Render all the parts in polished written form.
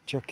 Чакай.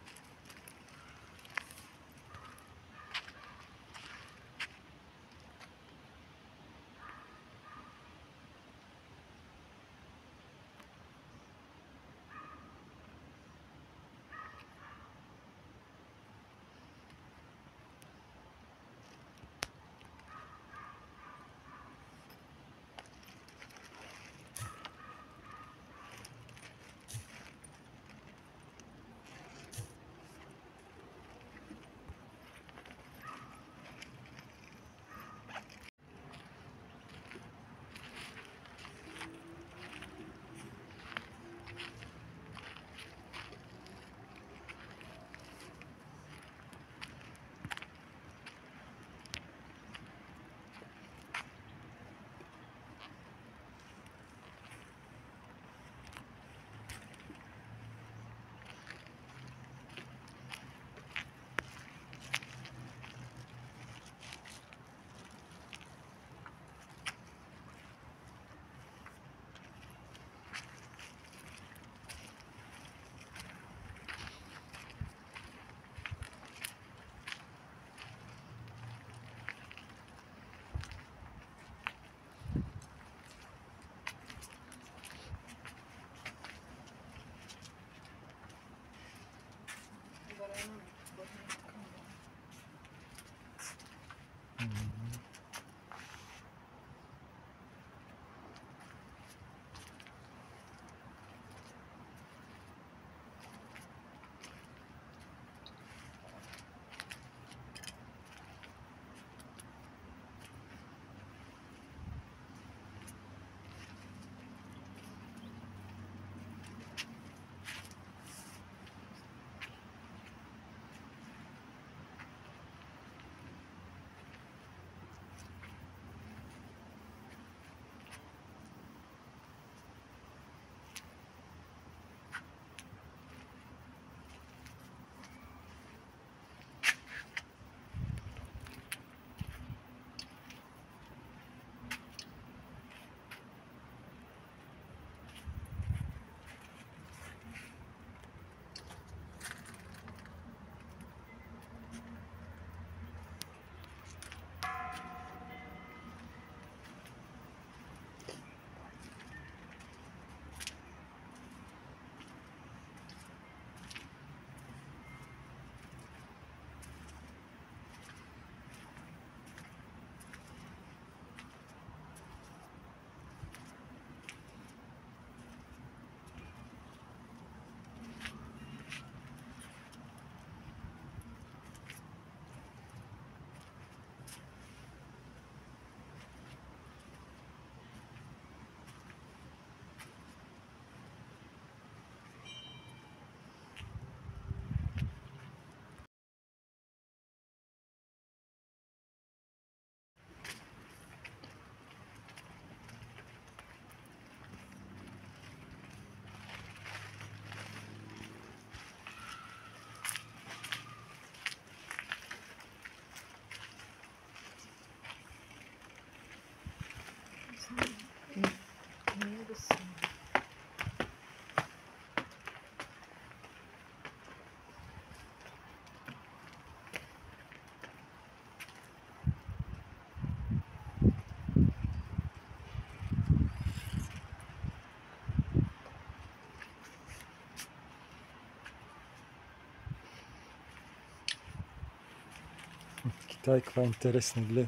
Китай, каква интересна гледа.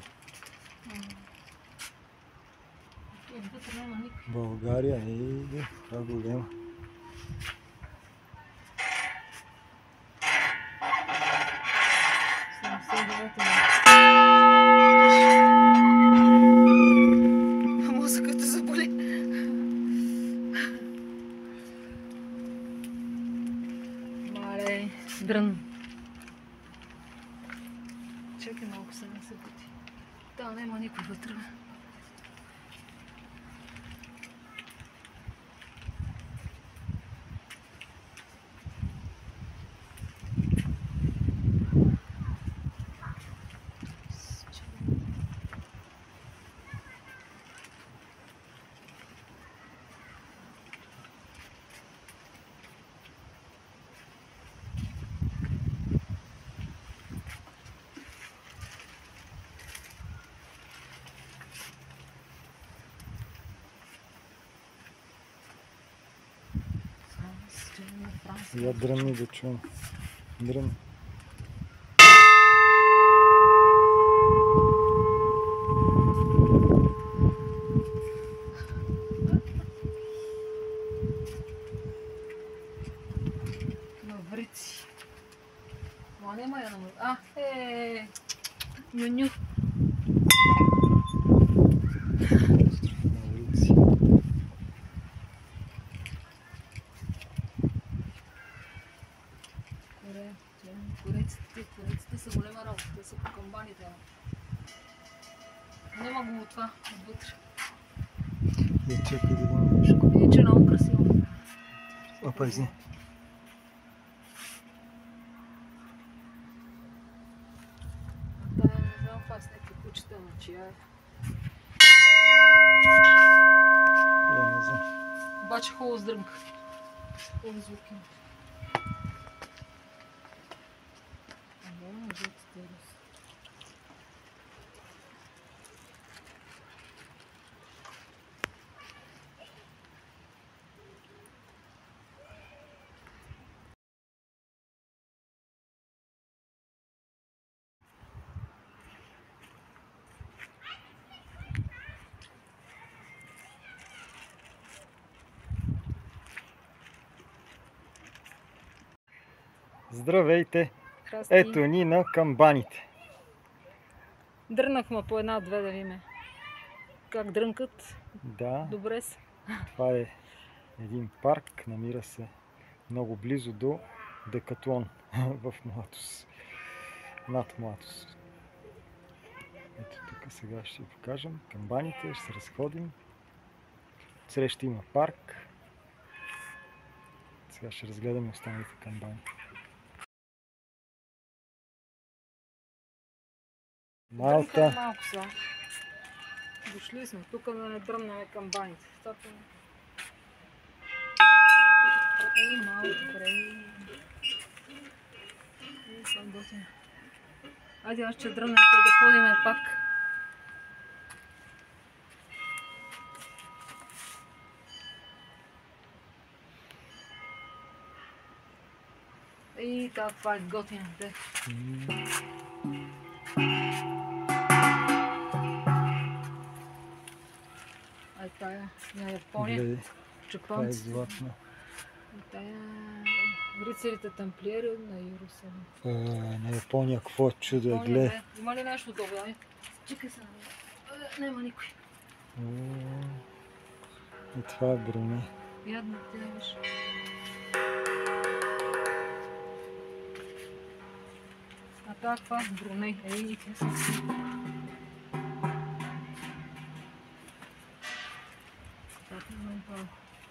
България е това голема. Мозъкът заболи. Мале, дрън. Чакай малко се не се буди. Да, няма никой вътре. на Франция. Я дръмни да чуем. Дръмни. Маврици. Ма нема я на Маврици. Нюню. Маврици. Корейците са голема работа. Те са по камбаните. Нема го от това, отвътре. Чакай да видим нещо. Иначе е много красиво. Опа, извини. Тая не знам това с някакви кучета на чия. Я не знам. Обаче хубаво с дрънка. Хубаво звуки. Здравейте! Здрасти. Ето ни на камбаните. Дрънахме по една-две да видим как дрънкат. Да, Добре са. това е един парк, намира се много близо до Декатлон в Млатос. Над Млатос. Ето тук сега ще ви покажем камбаните, ще се разходим. Отсреща има парк. Сега ще разгледаме останалите камбани. Малта. Малко са. Дошли сме тук да не дръмнем камбаните. Ей, малко край. Съм готина. Айде, аз ще дръмнем да ходим пак. И това е готина. Ай, тая на Япония. Гледай, това е Чапанците. златна. Тая рицарите тамплиери на Иерусалим. На Япония, какво чудо е, Япония, гледай. бе. Има ли нещо добро? Чекай се на мен. Нема никой. И това е Бруней. Ядно ти да виж. А това Бруней. Ей, те са. Так, имам право.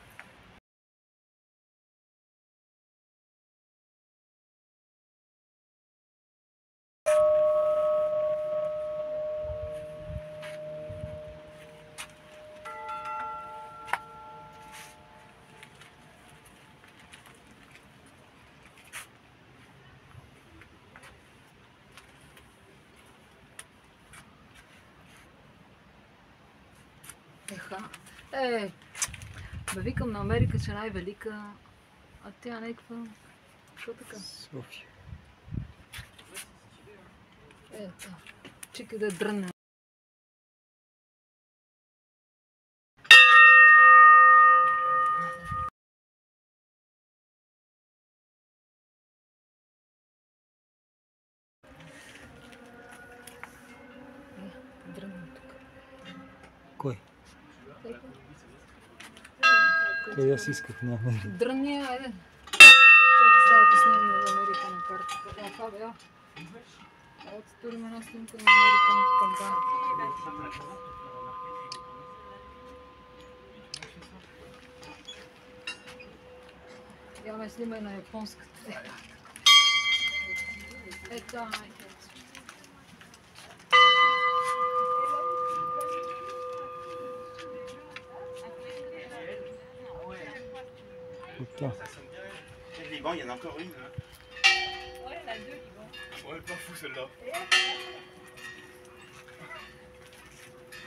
Бе викам на Америка, че най-велика, а тя някаква... Що така? София. Ето, чекай да дрънне. Дрънне тук. Кой? Той аз исках на Америка. Дрънни, айде. Чакай сега да снимам на Америка на картата. Това бе, Ето турим една снимка на Америка на камбана. Я ме снимай на японската. Ето, Putain. Le Liban, il y en a encore une. Hein. Ouais, il y en a deux Liban. Ouais, pas fou celle-là.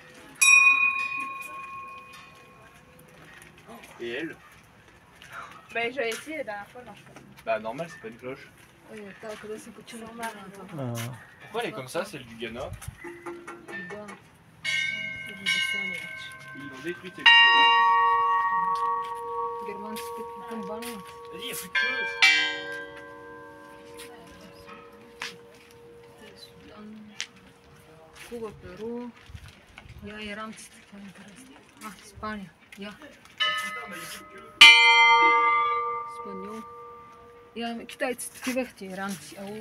Et elle Ben, j'ai essayé la dernière fois, non, je crois. Bah, normal, c'est pas une cloche. Oui, attends, que là, c'est que tu normal. Ah, Pourquoi elle est comme ça, celle du Ghana? Ils l'ont détruite, cette cloche. Германските камбани. Vas-y, y'a plus de feu. Куба, Перу. Я иранците, това е интересно. Испания. Я. Испаньол. Я китайците, ти бяхте иранци. Ау.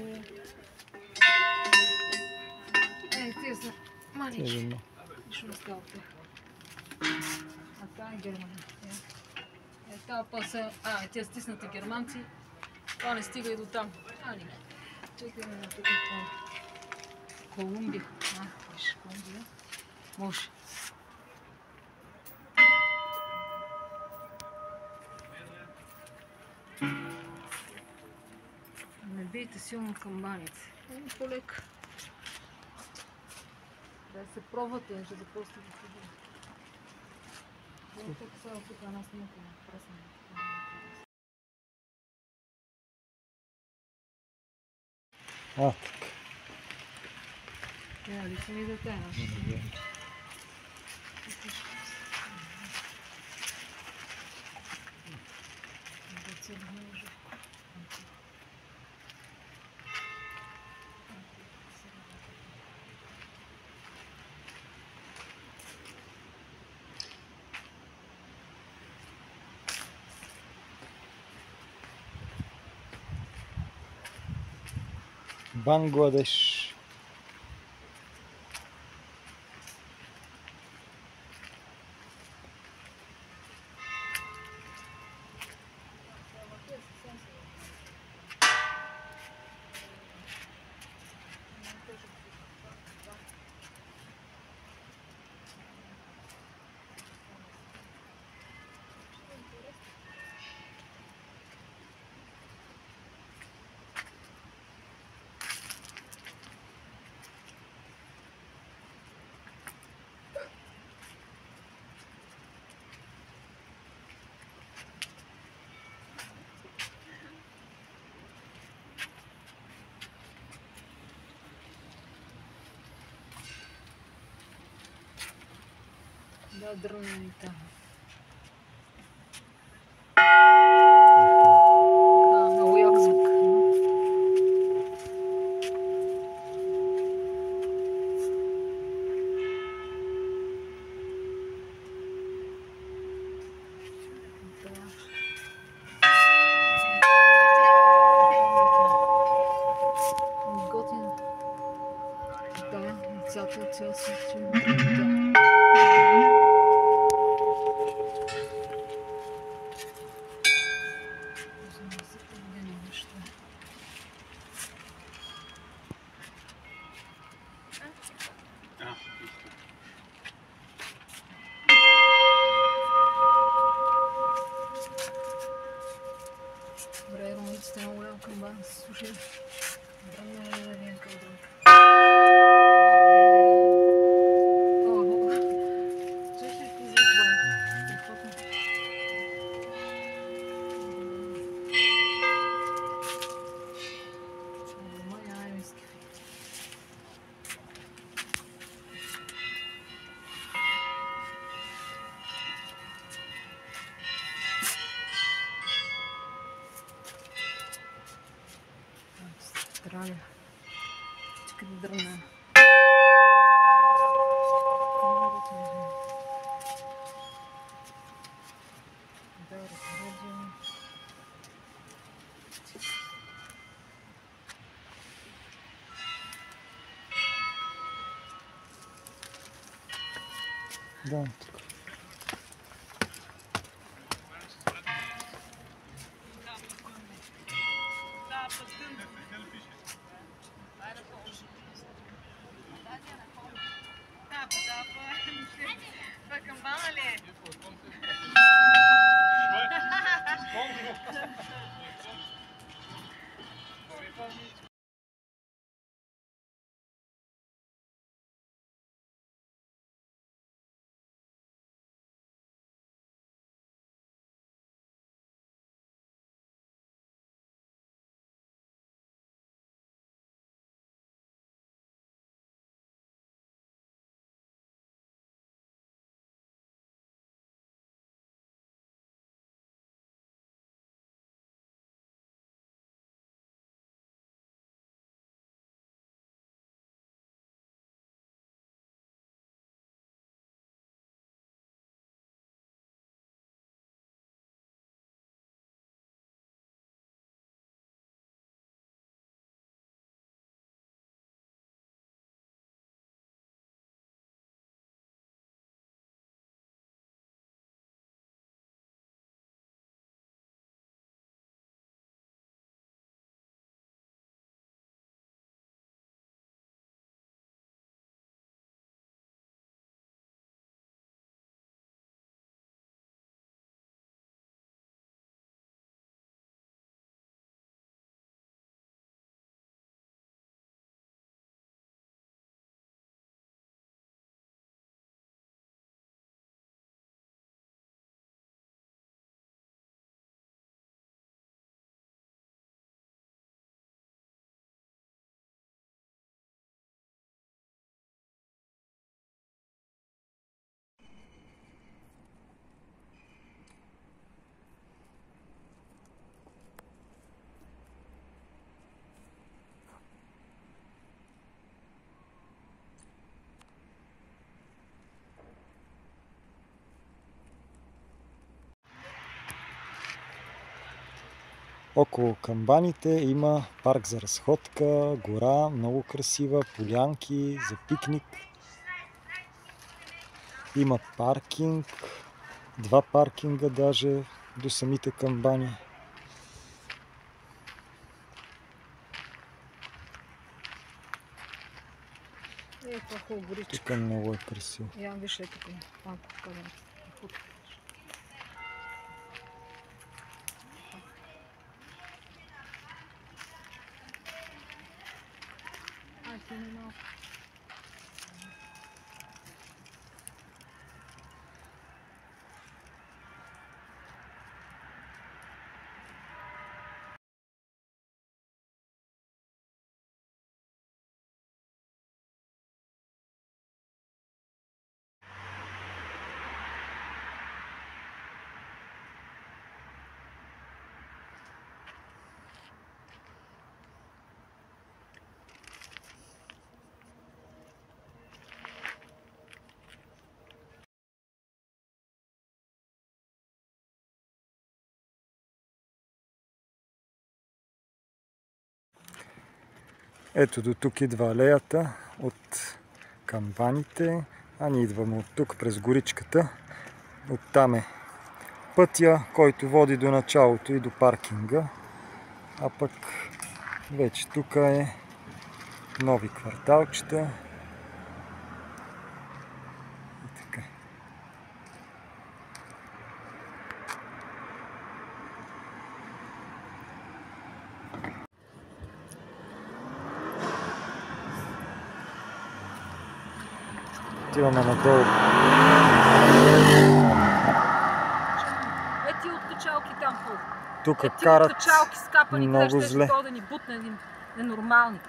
Тия са манички. видно. Нищо не става тук. А това е Германия. Това па са... тия стиснати германци. Това не стига и до там. Чекай на тук Колумбия. Виж, Колумбия. Може. Не бийте силно камбаните. Полека. Да се пробвате, ще започне да се види. Тук сега тук една снимка на пресна. Так. Трябва ли се ми дете? Бангладеш. Да, дрънни там. Много як звук. Готино. Да, цялата си да. Добре, романиците много голям камбан. Слушай, дрънна е един кълдрънка. Чеш ли ти звуква? Страхотно. Май аймиски. Странно. Чакай да дрънна. Да, тук. Това камбана ли е? Около камбаните има парк за разходка, гора, много красива, полянки за пикник. Има паркинг, 2 паркинга даже до самите камбани. Това хубаво горичка. Тук много е красиво. Я виж тук малко къде. Ето до тук идва алеята от камбаните, а ние идваме от тук през горичката. Оттам е пътя, който води до началото и до паркинга. А пък вече тук е нови кварталчета. И така. Отиваме надолу. Ети от качалки там по. Тук Ети от карат качалки скапани, много къде ще зле. да ни бутне един ненормалник.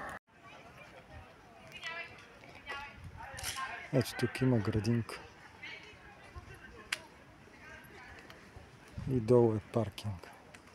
Ето тук има градинка. И долу е паркинг.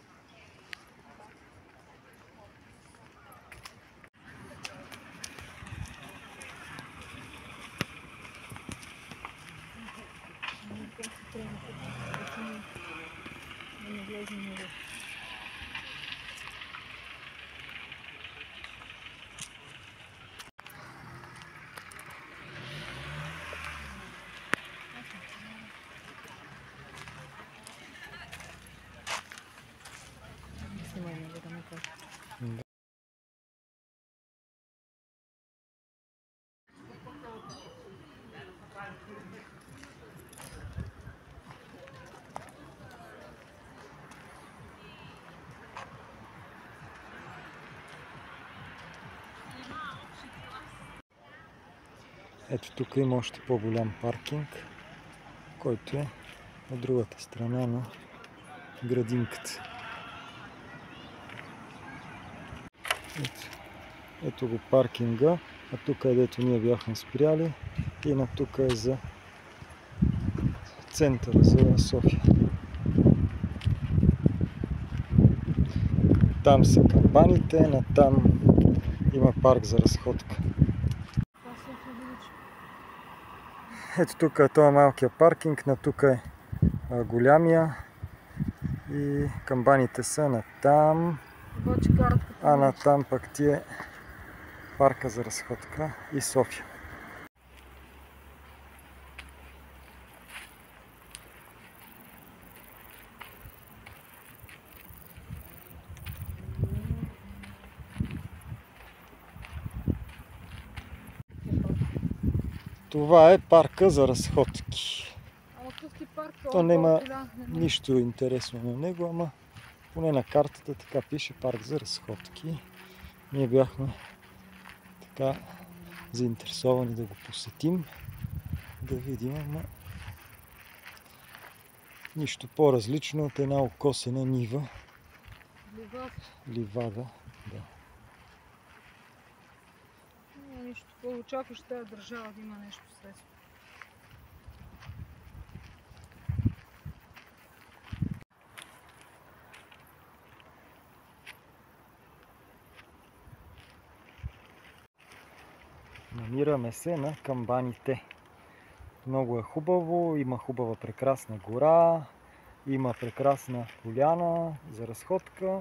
Ето тук има още по-голям паркинг, който е от другата страна на градинката. Ето го паркинга, а тук където ние бяхме спряли и на тук е за центъра за София. Там са камбаните, натам има парк за разходка. Ето тук е този малкия паркинг, на тук е голямия и камбаните са натам, а натам пък ти е парка за разходка и София. Това е парка за разходки. То няма нищо интересно на него, ама поне на картата така пише парк за разходки. Ние бяхме така заинтересовани да го посетим, да видим, ама нищо по-различно от една окосена нива. Ливада, да. Нищо по-очакваш тази държава да има нещо средство. Намираме се на камбаните. Много е хубаво, има хубава прекрасна гора, има прекрасна поляна за разходка.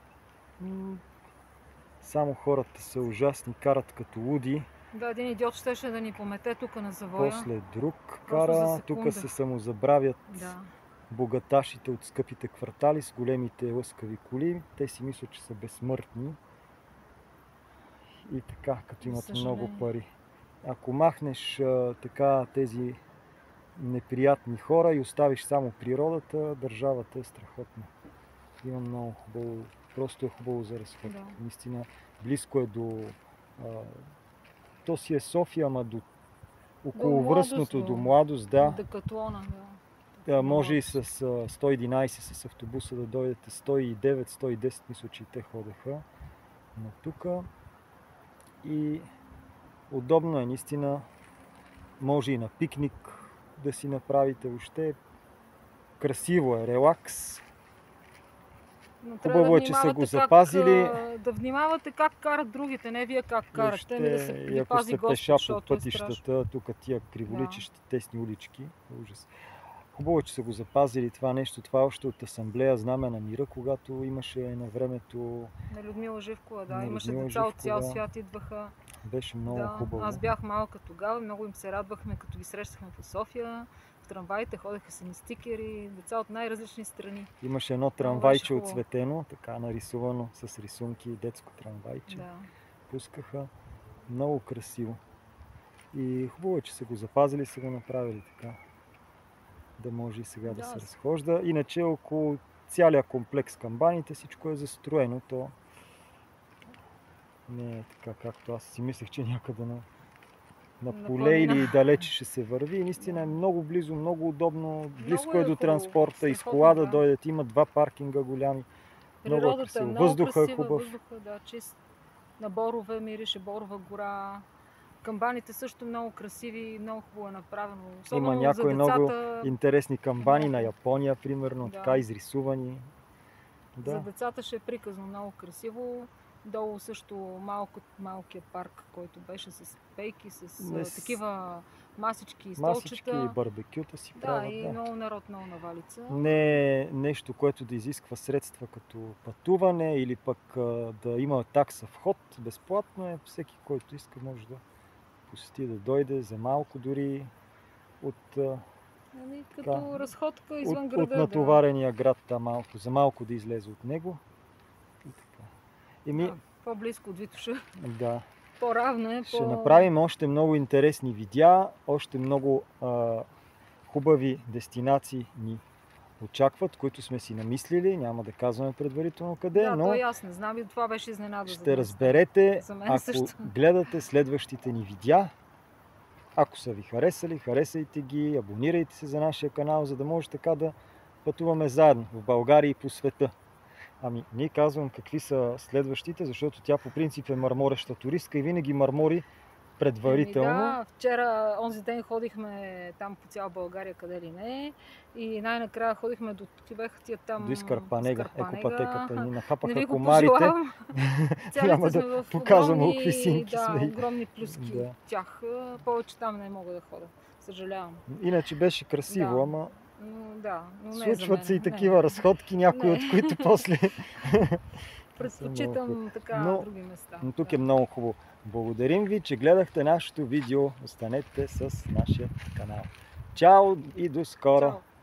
Само хората са ужасни, карат като луди. Да, един идиот щеше да ни помете тук на завоя. После друг за кара, тук секунда. се самозабравят Да. богаташите от скъпите квартали с големите лъскави коли. Те си мислят, че са безсмъртни. И така, като имат много пари. Ако махнеш така тези неприятни хора и оставиш само природата, държавата е страхотна. Има много хубаво, просто е хубаво за разход. Да. Наистина, близко е до... то си е София, ама до околовръстното, до младост, да. Декатлона, Да, може и с 111 с автобуса да дойдете, 109, 110, мисля, че и те ходеха на тука. И удобно е, наистина, може и на пикник да си направите въобще. Красиво е, релакс. Хубаво е, че са го запазили. Да внимавате как карат другите, не вие как карате, да се и ако припази се Господ, пеша по защото е пътищата, тук тия криволичещи тесни улички. Ужас. Хубаво е, че са го запазили това нещо. Това още от Асамблея Знаме на мира, когато имаше на времето... На Людмила Живкова, да. На Имаше Людмила деца от цял Живкова. свят идваха. Беше много Да, хубаво. аз бях малка тогава, много им се радвахме, като ги срещахме по София. В трамваите ходеха се ни стикери, деца от най-различни страни. Имаше едно трамвайче отцветено, така нарисувано с рисунки, детско трамвайче. Да. Пускаха. Много красиво. И хубаво е, че са го запазили, са го направили така. Да може и сега да се разхожда. Иначе около цялия комплекс камбаните всичко е застроено. То не е така, както аз си мислех, че някъде на поле или далече ще се върви. Наистина е много близо, много удобно. Близко е до транспорта и с кола да дойдат. Има два паркинга голями. Много е красиво. Въздуха е хубав. Въздуха, да, чист. На Борове мирише, Борова гора. Камбаните също много красиви, много хубаво е направено. Има някои много интересни камбани на Япония, примерно, така изрисувани. Да. За децата ще е приказно, много красиво. Долу също малкият парк, който беше с пейки, с такива масички и столчета. Масички и барбекюта си правят. Да, и много народ, много навалица. Не е нещо, което да изисква средства като пътуване или пък да има такса вход. Безплатно е. Всеки, който иска, може да посети, да дойде за малко дори от... като разходка извън града. От натоварения град там малко, за малко да излезе от него. И така. По-близко от Витоша. Да. По-равно е. Ще направим още много интересни видеа, още много хубави дестинации ни очакват, които сме си намислили. Няма да казваме предварително къде, но... Да, аз не знам и това беше изненада. Ще разберете, ако гледате следващите ни видеа. Ако са ви харесали, харесайте ги, абонирайте се за нашия канал, за да може така да пътуваме заедно в България и по света. Ние казвам какви са следващите, защото тя по принцип е мърмореща туристка и винаги мърмори предварително. Да, вчера, онзи ден ходихме там по цяла България, къде ли не. И най-накрая ходихме до тия там... До Изкърпанега, екопатеката. Ни нахапаха не ви го комарите. Пожелавам. Няма да показвам какви синки сме. Огромни плюски от тях. Повече там не мога да ходя. Съжалявам. Иначе беше красиво, ама... но случват се и такива разходки, някои от които после... Предпочитам така други места. Но тук е много хубаво. Благодарим ви, че гледахте нашето видео. Останете с нашия канал. Чао и до скоро! Чао.